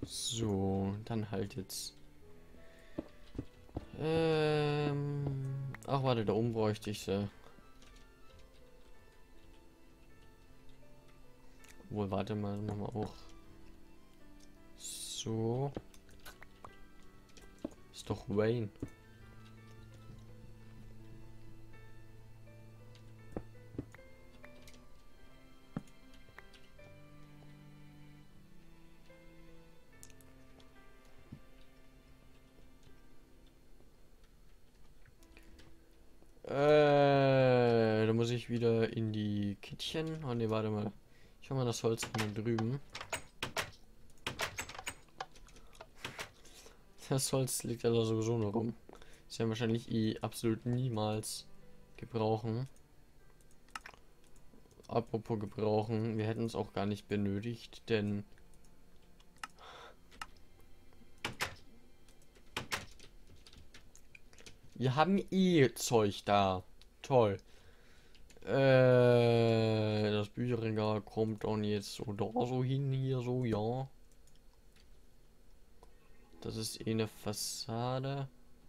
So, dann halt jetzt. Ach warte, da oben bräuchte ich sie. Wohl, warte mal, machen wir auch. So. Ist doch Wayne. Da muss ich wieder in die Kittchen. Oh ne, warte mal. Ich hol mal das Holz von da drüben. Das Holz liegt ja da sowieso nur rum. Das werden wahrscheinlich absolut niemals gebrauchen. Apropos gebrauchen, wir hätten es auch gar nicht benötigt, denn wir haben Zeug da. Toll. Das Bücherregal kommt dann jetzt so da so hin, hier so, ja. Das ist eine Fassade.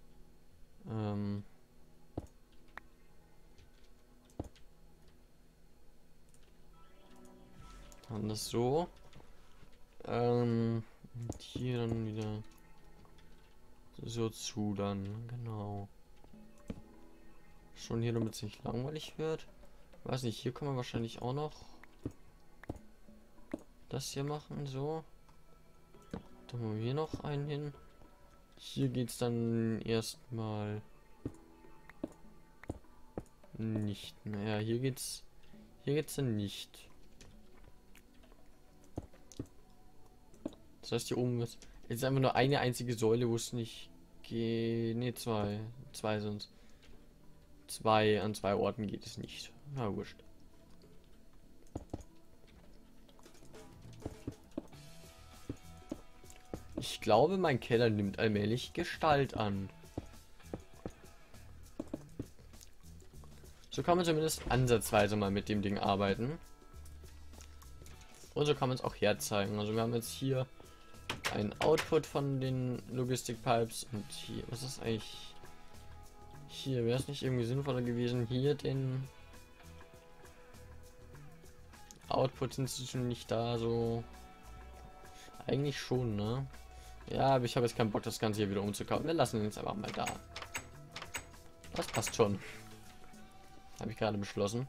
Dann das so. Und hier dann wieder so zu dann, genau. Schon hier, damit es nicht langweilig wird. Weiß nicht, hier kann man wahrscheinlich auch noch das hier machen, so. Dann machen wir hier noch einen hin. Hier geht's dann erstmal nicht mehr. Hier geht's dann nicht. Das heißt, hier oben ist jetzt einfach nur eine einzige Säule, wo es nicht geht. Ne, zwei sonst. An zwei Orten geht es nicht. Na wurscht. Ich glaube, mein Keller nimmt allmählich Gestalt an. So kann man zumindest ansatzweise mal mit dem Ding arbeiten. Und so kann man es auch herzeigen. Also wir haben jetzt hier ein Output von den Logistic Pipes und hier, was ist eigentlich hier? Wäre es nicht irgendwie sinnvoller gewesen, hier den Output sind sie schon nicht da, so eigentlich schon, ne? Ja, aber ich habe jetzt keinen Bock, das Ganze hier wieder umzukaufen. Wir lassen ihn jetzt einfach mal da. Das passt schon. Habe ich gerade beschlossen.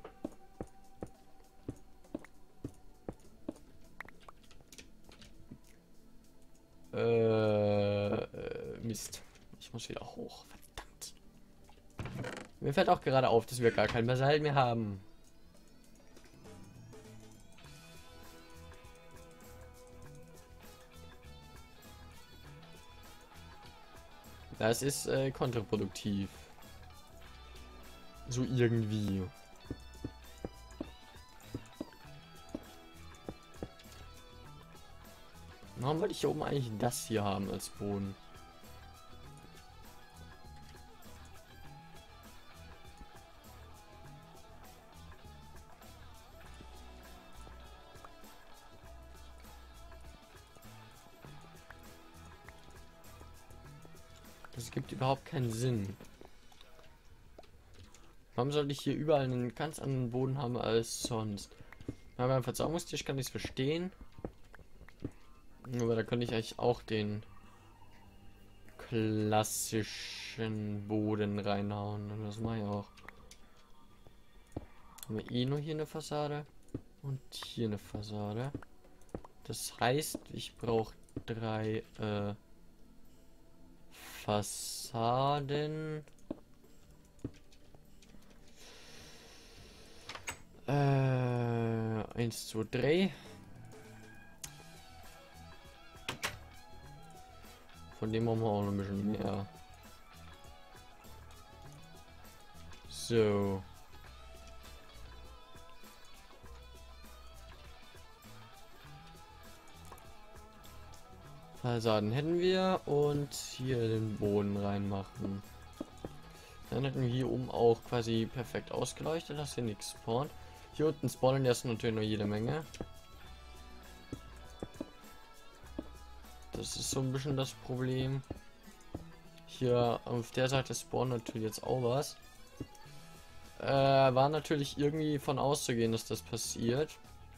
Mist. Ich muss wieder hoch. Verdammt. Mir fällt auch gerade auf, dass wir gar kein Basalt mehr haben. Das ist kontraproduktiv. So irgendwie. Warum wollte ich hier oben eigentlich das hier haben als Boden? Das gibt überhaupt keinen Sinn. Warum sollte ich hier überall einen ganz anderen Boden haben als sonst? Aber beim Versorgungstisch kann ich es verstehen. Aber da könnte ich eigentlich auch den klassischen Boden reinhauen. Und das mache ich auch. Haben wir eh nur hier eine Fassade und hier eine Fassade. Das heißt, ich brauche 3 Fassaden. 1, 2, 3. Von dem haben wir auch noch ein bisschen mehr. So. Fassaden hätten wir und hier den Boden reinmachen. Dann hätten wir hier oben auch quasi perfekt ausgeleuchtet, dass hier nichts spawnt. Hier unten spawnen jetzt natürlich noch jede Menge. Das ist so ein bisschen das Problem. Hier auf der Seite spawnt natürlich jetzt auch was. War natürlich irgendwie von auszugehen, dass das passiert.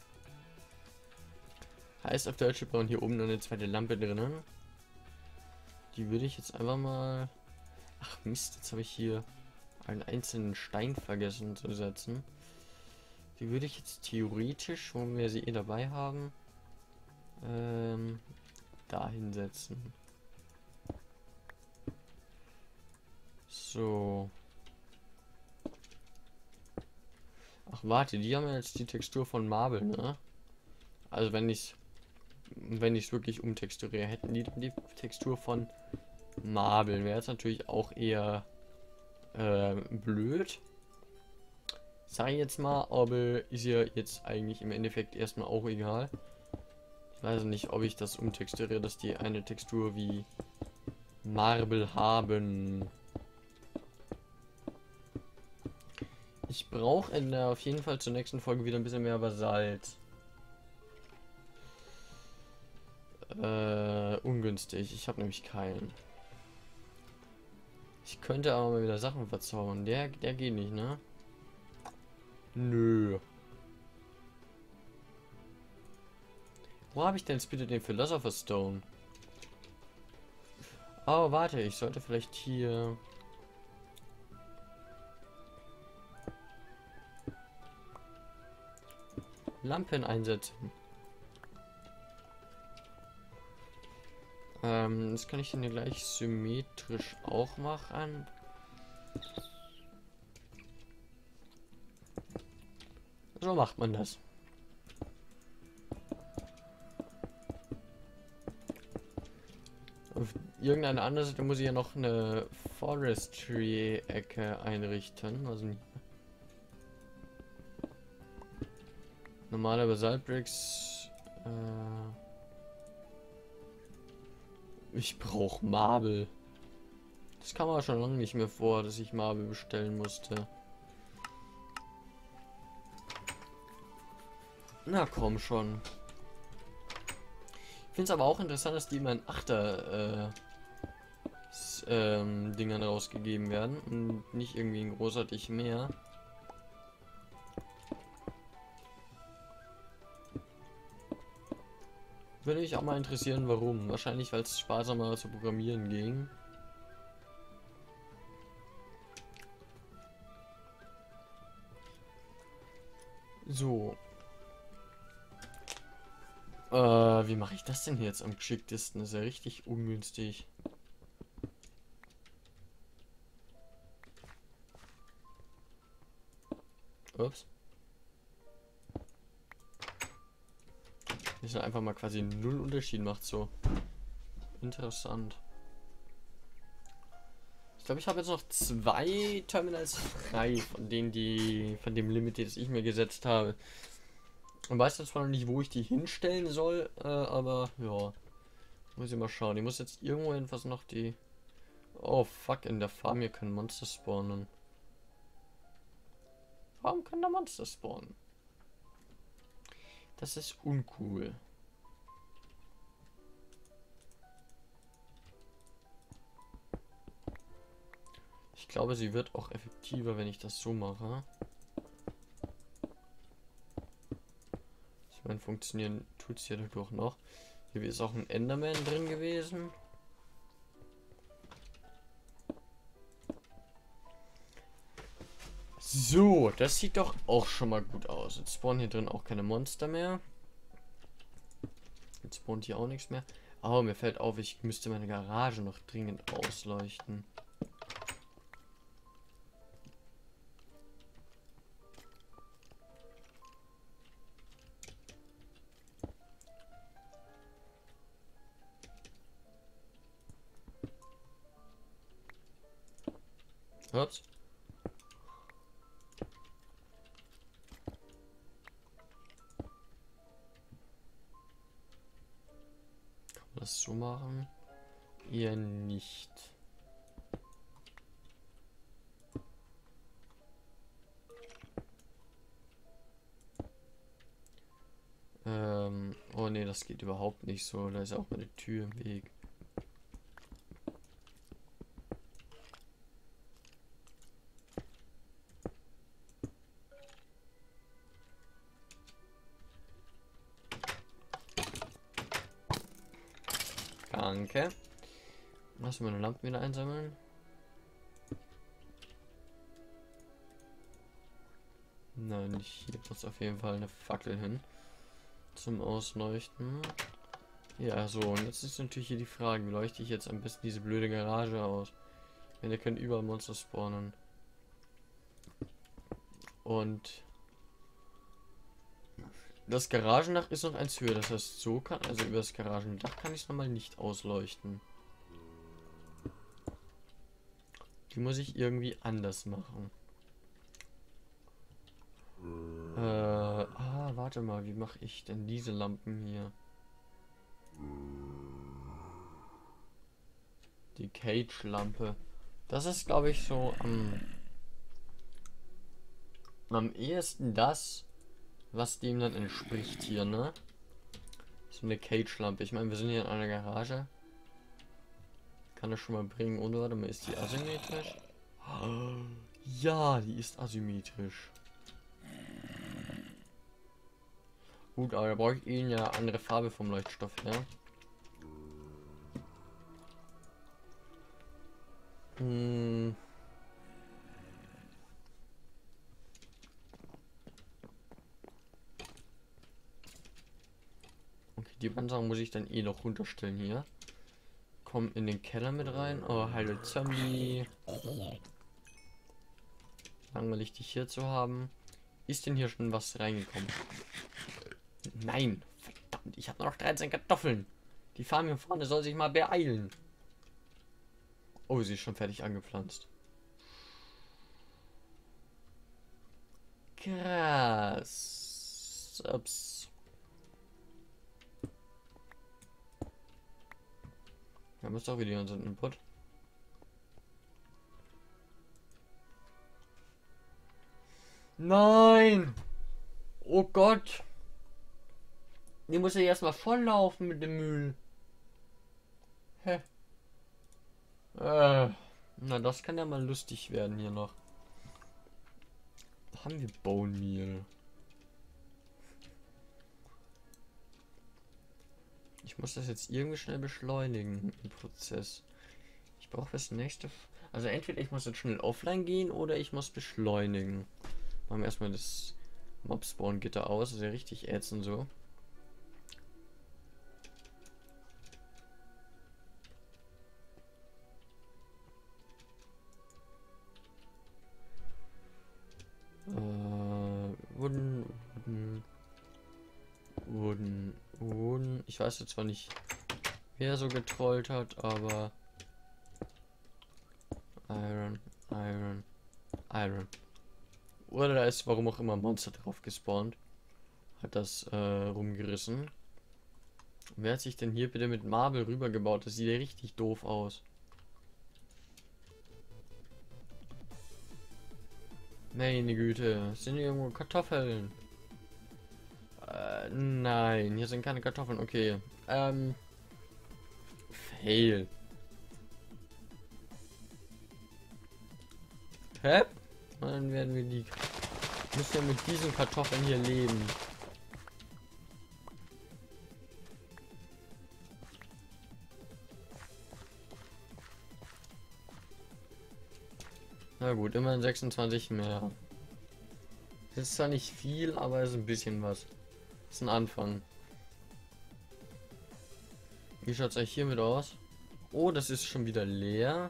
Heißt auf Deutsch, wir brauchen hier oben noch eine zweite Lampe drinnen. Die würde ich jetzt einfach mal... Ach Mist, jetzt habe ich hier einen einzelnen Stein vergessen zu setzen. Die würde ich jetzt theoretisch, wo wir sie eh dabei haben, da hinsetzen. So. Ach warte, die haben ja jetzt die Textur von Marble, ne? Also wenn ich es wirklich umtexturiere, hätten die dann die Textur von Marble. Wäre jetzt natürlich auch eher blöd. Sag ich jetzt mal, aber ist ja jetzt eigentlich im Endeffekt erstmal auch egal. Ich weiß nicht, ob ich das umtexturiere, dass die eine Textur wie Marble haben. Ich brauche auf jeden Fall zur nächsten Folge wieder ein bisschen mehr Basalt. Ungünstig. Ich habe nämlich keinen. Ich könnte aber mal wieder Sachen verzaubern. Der geht nicht, ne? Nö. Wo habe ich denn jetzt bitte den Philosopher Stone? Oh, warte, ich sollte vielleicht hier... Lampen einsetzen. Das kann ich dann hier gleich symmetrisch auch machen. So macht man das. Auf irgendeine andere Seite muss ich ja noch eine Forestry-Ecke einrichten. Also normale Basaltbricks. Ich brauche Marble. Das kam aber schon lange nicht mehr vor, dass ich Marble bestellen musste. Na komm schon. Ich finde es aber auch interessant, dass die immer in Achter Dingern rausgegeben werden und nicht irgendwie in großartig mehr. Würde mich auch mal interessieren, warum. Wahrscheinlich, weil es sparsamer zu programmieren ging. So. Wie mache ich das denn jetzt am geschicktesten? Das ist ja richtig ungünstig. Ups. Das ist einfach mal quasi null Unterschied macht so. Interessant. Ich glaube, ich habe jetzt noch 2 Terminals frei von denen, von dem Limit, das ich mir gesetzt habe. Ich weiß jetzt zwar noch nicht, wo ich die hinstellen soll, aber ja. Muss ich mal schauen. Ich muss jetzt irgendwo etwas noch die... Oh fuck, in der Farm hier können Monster spawnen. Warum können da Monster spawnen? Das ist uncool. Ich glaube, sie wird auch effektiver, wenn ich das so mache. Ich meine, funktionieren tut es ja dadurch noch. Hier ist auch ein Enderman drin gewesen. So, das sieht doch auch schon mal gut aus. Jetzt spawnen hier drin auch keine Monster mehr. Jetzt spawnt hier auch nichts mehr. Oh, mir fällt auf, ich müsste meine Garage noch dringend ausleuchten. Ups. Kann man das so machen? Eher nicht. Oh ne, das geht überhaupt nicht so. Da ist auch eine Tür im Weg. Danke. Lass meine Lampen wieder einsammeln. Nein, hier muss auf jeden Fall eine Fackel hin. Zum Ausleuchten. Ja, so, und jetzt ist natürlich hier die Frage, wie leuchte ich jetzt am besten diese blöde Garage aus? Denn ihr könnt überall Monster spawnen. Und das Garagendach ist noch eins höher, das heißt, so kann, also über das Garagendach kann ich es nochmal nicht ausleuchten. Die muss ich irgendwie anders machen. Warte mal, wie mache ich denn diese Lampen hier? Die Cage-Lampe. Das ist, glaube ich, so am ehesten das, was dem dann entspricht hier, ne? So eine Cage-Lampe. Ich meine, wir sind hier in einer Garage. Kann das schon mal bringen. Und warte mal, ist die asymmetrisch? Ja, die ist asymmetrisch. Gut, aber da brauche ich ihnen ja andere Farbe vom Leuchtstoff her. Okay, die Bandsachen muss ich dann eh noch runterstellen hier. Komm in den Keller mit rein. Oh, hallo Zombie. Langweilig dich hier zu haben. Ist denn hier schon was reingekommen? Nein, verdammt, ich habe noch 13 Kartoffeln. Die Farm hier vorne soll sich mal beeilen. Oh, sie ist schon fertig angepflanzt. Krass. Ups. Wir haben jetzt auch wieder unseren Input. Nein! Oh Gott! Die muss ja erstmal volllaufen mit dem Müll. Hä? Na, das kann ja mal lustig werden hier noch. Haben wir Bone Meal? Ich muss das jetzt irgendwie schnell beschleunigen im Prozess. Ich brauche das nächste. Also entweder ich muss jetzt schnell offline gehen oder ich muss beschleunigen. Machen wir erstmal das Mob-Spawn-Gitter aus. Das ist ja richtig ätzend so. Wurden. Ich weiß jetzt zwar nicht, wer so getrollt hat, aber Iron. Oder da ist warum auch immer ein Monster drauf gespawnt. Hat das rumgerissen. Wer hat sich denn hier bitte mit Marble rübergebaut? Das sieht ja richtig doof aus. Meine Güte, sind hier irgendwo Kartoffeln? Nein, hier sind keine Kartoffeln. Okay. Fail. Hä? Dann werden wir die. Müssen ja mit diesen Kartoffeln hier leben. Na gut, immerhin 26 mehr. Das ist zwar nicht viel, aber es ist ein bisschen was. Das ist ein Anfang. Wie schaut es euch hiermit aus? Oh, das ist schon wieder leer.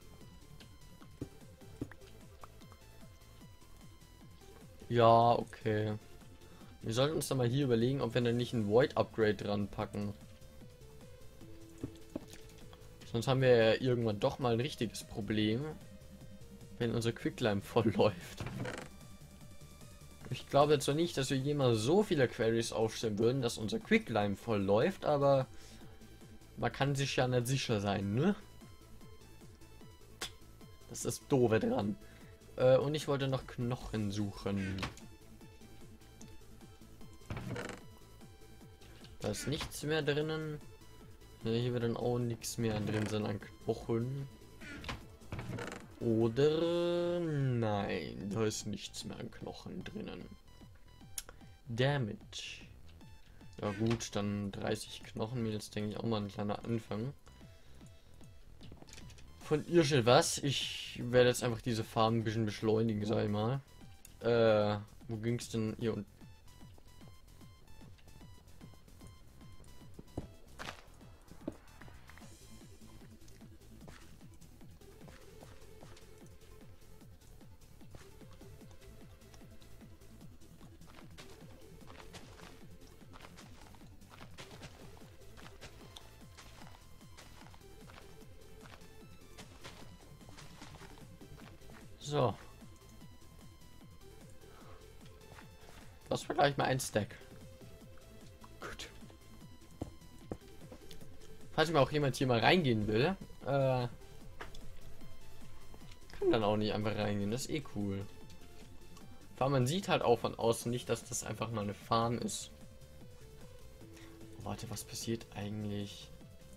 Ja, okay. Wir sollten uns da mal hier überlegen, ob wir da nicht ein Void Upgrade dran packen. Sonst haben wir ja irgendwann doch mal ein richtiges Problem, wenn unser Quicklime voll läuft. Ich glaube zwar nicht, dass wir jemals so viele Queries aufstellen würden, dass unser Quicklime voll läuft, aber man kann sich ja nicht sicher sein, ne? Das ist doofe dran. Und ich wollte noch Knochen suchen. Da ist nichts mehr drinnen. Ja, hier wird dann auch nichts mehr drin sein an Knochen. Oder nein, da ist nichts mehr an Knochen drinnen. Damage. Ja gut, dann 30 Knochenmehl ist, denke ich, auch mal ein kleiner Anfang. Von Irschel was? Ich werde jetzt einfach diese Farben ein bisschen beschleunigen, sag ich mal. Wo ging's denn hier unten? So. Das war gleich mal ein Stack. Gut. Falls mir auch jemand hier mal reingehen will, kann dann auch nicht einfach reingehen. Das ist eh cool. Weil man sieht halt auch von außen nicht, dass das einfach mal eine Farm ist. Warte, was passiert eigentlich?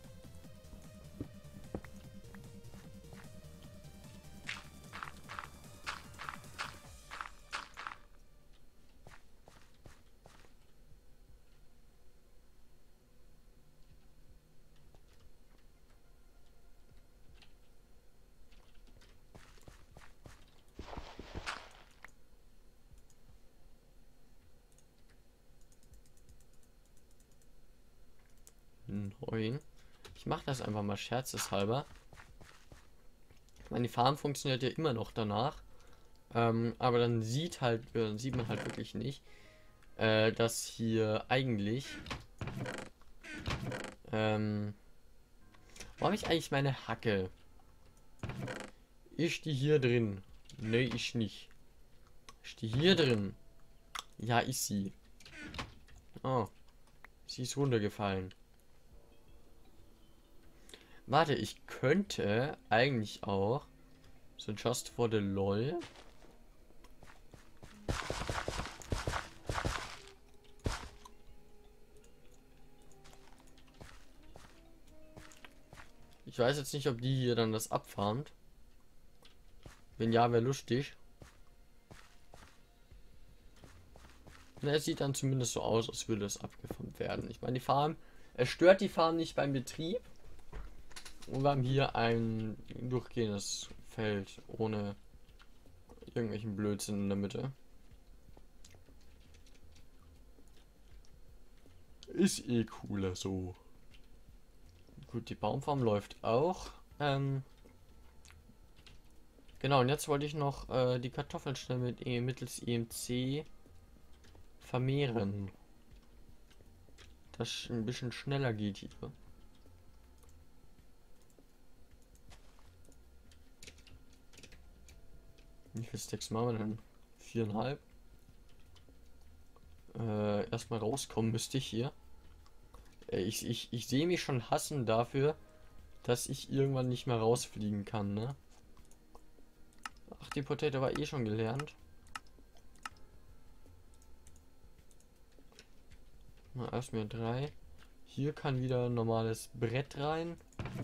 Neun. Ich mache das einfach mal scherzeshalber. Ich meine, die Farm funktioniert ja immer noch danach. Aber dann sieht man halt wirklich nicht, dass hier eigentlich wo habe ich eigentlich meine Hacke? Ist die hier drin? Ne, ich nicht. Ist die hier drin? Ja, ist sie. Oh. Sie ist runtergefallen. Warte, ich könnte eigentlich auch so just for the lol. Ich weiß jetzt nicht, ob die hier dann das abfarmt. Wenn ja, wäre lustig. Na, es sieht dann zumindest so aus, als würde es abgefarmt werden. Ich meine, die Farm, es stört die Farm nicht beim Betrieb. Und wir haben hier ein durchgehendes Feld ohne irgendwelchen Blödsinn in der Mitte. Ist eh cooler so. Gut, die Baumfarm läuft auch. Genau, und jetzt wollte ich noch die Kartoffeln schnell mittels EMC vermehren. Das ein bisschen schneller geht hier. Wie viel Stacks machen wir denn? 4,5. Erstmal rauskommen müsste ich hier. Ich sehe mich schon hassen dafür, dass ich irgendwann nicht mehr rausfliegen kann, ne? Ach, die Potato war eh schon gelernt. Na, erstmal 3. Hier kann wieder ein normales Brett rein.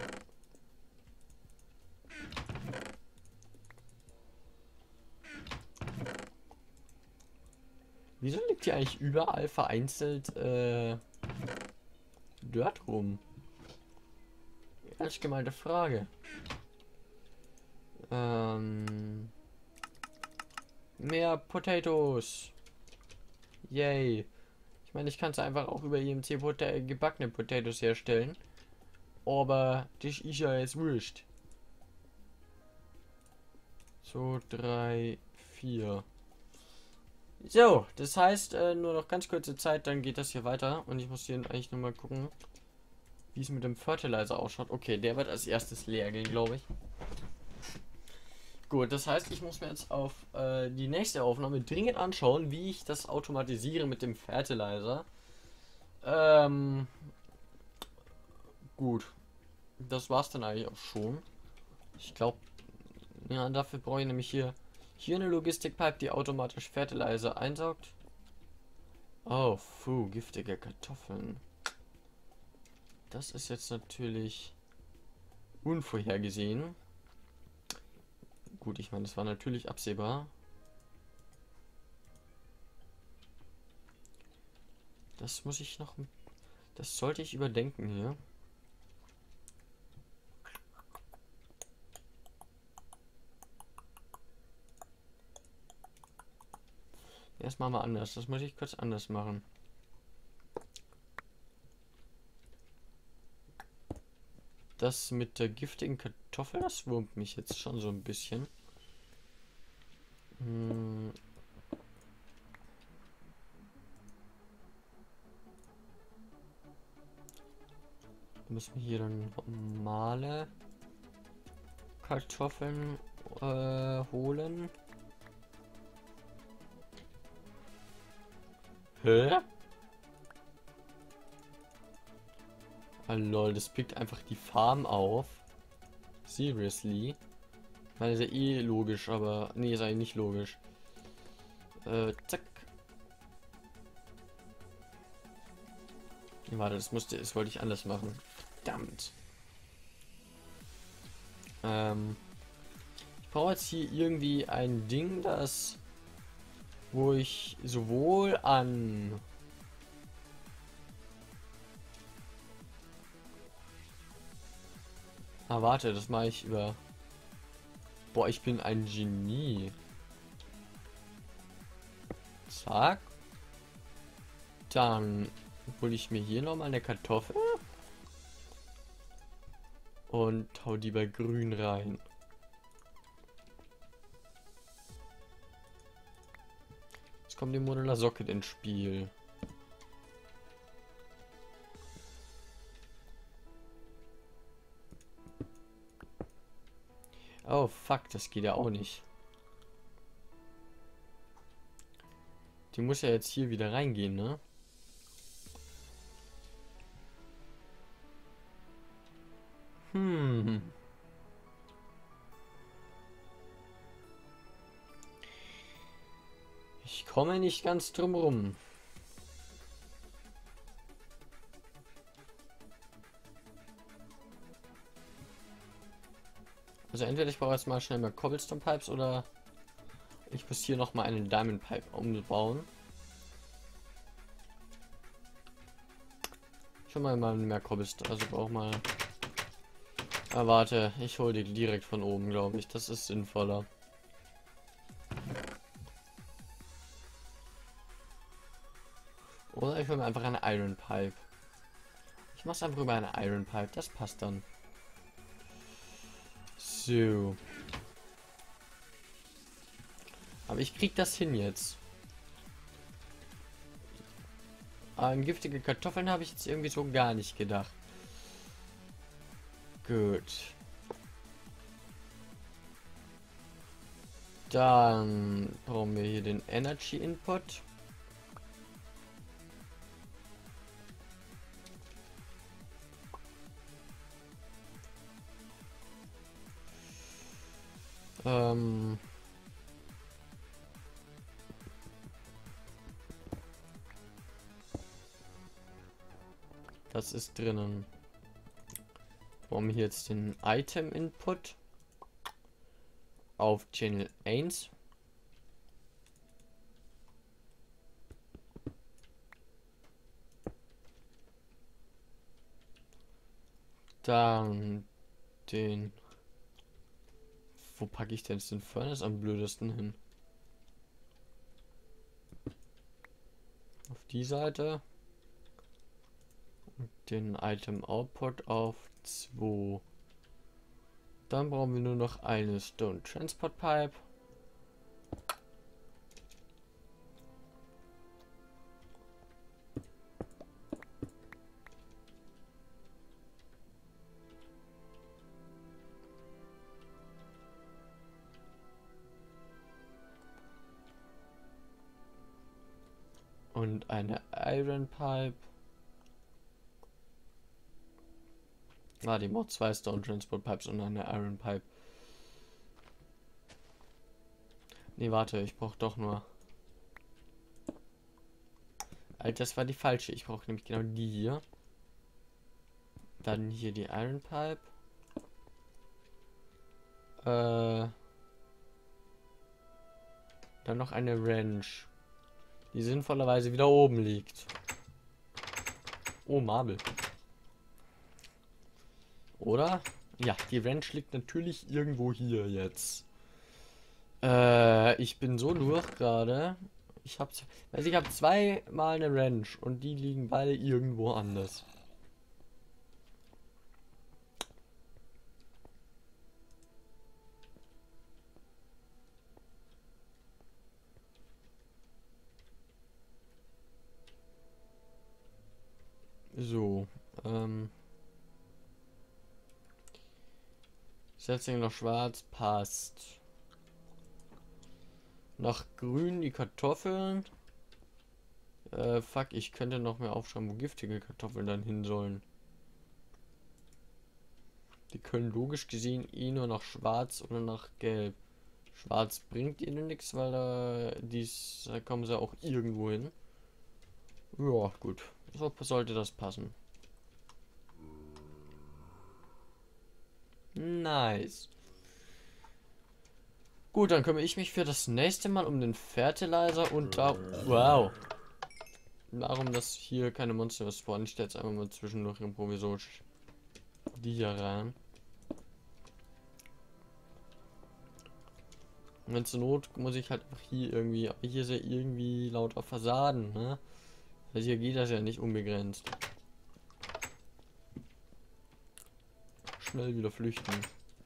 Wieso liegt hier eigentlich überall vereinzelt Dirt rum? Ehrlich gemeinte Frage. Mehr Potatoes. Yay. Ich meine, ich kann es einfach auch über IMC gebackene Potatoes herstellen. Aber das ist ja jetzt wurscht. So, 3, 4. So, das heißt, nur noch ganz kurze Zeit, dann geht das hier weiter. Und ich muss hier eigentlich nur mal gucken, wie es mit dem Fertilizer ausschaut. Okay, der wird als erstes leer gehen, glaube ich. Gut, das heißt, ich muss mir jetzt auf die nächste Aufnahme dringend anschauen, wie ich das automatisiere mit dem Fertilizer. Gut. Das war's dann eigentlich auch schon. Ich glaube, ja, dafür brauche ich nämlich hier eine Logistikpipe, die automatisch Fertilizer einsaugt. Oh, giftige Kartoffeln. Das ist jetzt natürlich unvorhergesehen. Gut, ich meine, das war natürlich absehbar. Das muss ich noch... Das sollte ich überdenken hier. Erstmal mal anders. Das muss ich kurz anders machen. Das mit der giftigen Kartoffel, das wurmt mich jetzt schon so ein bisschen. Müssen wir hier dann normale Kartoffeln holen. Hä? Ah, lol, das pickt einfach die Farm auf. Seriously? Ich meine, ist ja eh logisch, aber... Nee, ist eigentlich nicht logisch. Zack. Warte, das wollte ich anders machen. Verdammt. Ich brauche jetzt hier irgendwie ein Ding, wo ich sowohl an... Ah, warte, das mache ich über... Boah, ich bin ein Genie. Zack. Dann hole ich mir hier nochmal eine Kartoffel. Und hau die bei grün rein. Jetzt kommt die Modular Socket ins Spiel. Oh fuck, das geht ja auch nicht. Die muss ja jetzt hier wieder reingehen, ne? Ich komme nicht ganz drum rum. Also entweder ich brauche jetzt mal schnell mal Cobblestone Pipes oder ich muss hier noch mal einen Diamond Pipe umbauen. Schon mal mehr Cobblestone, also brauche mal... Ah, warte, ich hole die direkt von oben, glaube ich. Das ist sinnvoller. Oder ich hole mir einfach eine Iron Pipe. Ich mache es einfach über eine Iron Pipe, das passt dann. So. Aber ich krieg das hin jetzt. An giftige Kartoffeln habe ich jetzt irgendwie so gar nicht gedacht. Gut. Dann brauchen wir hier den Energy Input. Das ist drinnen. Brauchen wir hier jetzt den Item Input auf Channel 1. Dann den... Wo packe ich denn jetzt den Furnace am blödesten hin? Auf die Seite. Und den Item Output auf 2. Dann brauchen wir nur noch eine Stone Transport Pipe. Und eine Iron Pipe. Ah, die braucht 2 Stone Transport Pipes und eine Iron Pipe. Nee, warte, ich brauche doch nur... Alter, das war die falsche. Ich brauche nämlich genau die hier. Dann hier die Iron Pipe. Dann noch eine Wrench, die sinnvollerweise wieder oben liegt. Oh, Marble. Oder? Ja, die Wrench liegt natürlich irgendwo hier jetzt. Ich bin so durch gerade. Ich habe zweimal eine Wrench und die liegen beide irgendwo anders. So, Setzling noch schwarz passt. Nach grün die Kartoffeln. Fuck, ich könnte noch mehr aufschreiben, wo giftige Kartoffeln dann hin sollen. Die können logisch gesehen eh nur nach schwarz oder nach gelb. Schwarz bringt ihnen nichts, weil da kommen sie auch irgendwo hin. Ja, gut. So sollte das passen. Nice. Gut, dann kümmere ich mich für das nächste Mal um den Fertilizer und da... Wow. Darum, dass hier keine Monster spawnen. Ich stelle jetzt einfach mal zwischendurch provisorisch die hier rein. Und wenn zur Not muss ich halt einfach hier irgendwie... Aber hier ist ja irgendwie lauter Fassaden, ne? Also hier geht das ja nicht unbegrenzt. Schnell wieder flüchten.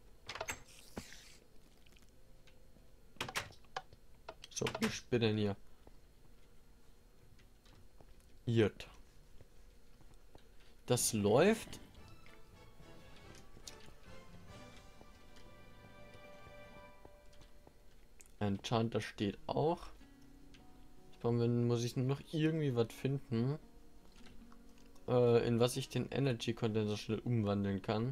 So, ich bin denn hier. Irt. Das läuft. Enchanter steht auch. Ich glaube, dann muss ich nur noch irgendwie was finden, in was ich den Energy Condenser schnell umwandeln kann.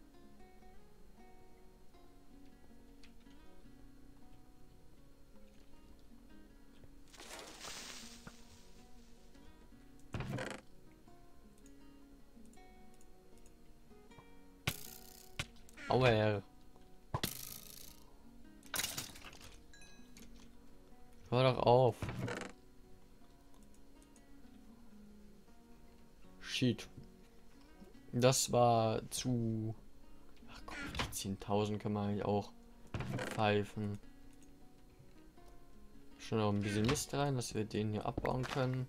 Aua. Hör doch auf. Shit. Das war zu... Ach komm, die 10.000 kann man eigentlich auch pfeifen. Schon noch ein bisschen Mist rein, dass wir den hier abbauen können.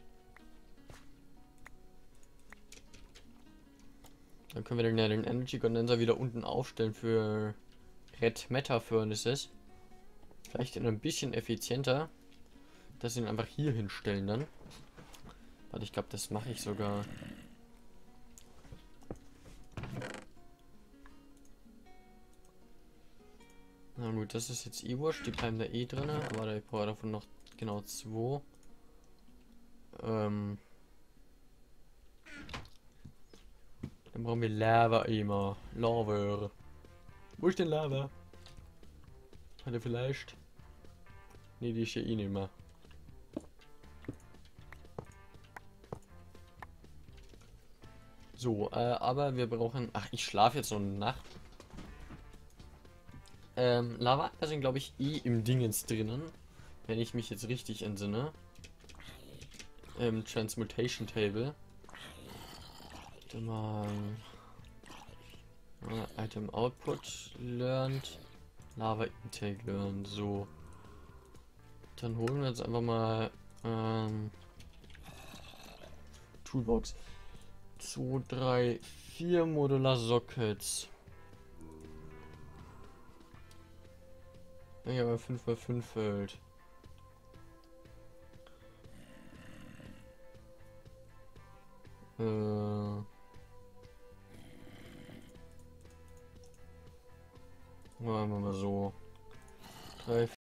Dann können wir den, ja, den Energy Condenser wieder unten aufstellen für Red Matter Furnaces. Vielleicht ein bisschen effizienter. Dass wir ihn einfach hier hinstellen dann. Warte, ich glaube, das mache ich sogar. Na gut, das ist jetzt wurscht, die bleiben da eh drin, aber ich brauche davon noch genau 2. Dann brauchen wir Lava immer. Lava. Wo ist denn Lava? Hat er vielleicht? Ne, die ist ja eh nicht mehr. So, aber wir brauchen... Ach, ich schlafe jetzt so eine Nacht. Lava sind, glaube ich, eh im Dingens drinnen. Wenn ich mich jetzt richtig entsinne. Im Transmutation Table. Mal Item Output learned. Lava Intake learned. So. Dann holen wir jetzt einfach mal Toolbox. 2, 3, 4 Modular Sockets. Ja, aber 5x5 Feld. Machen wir mal so. 3,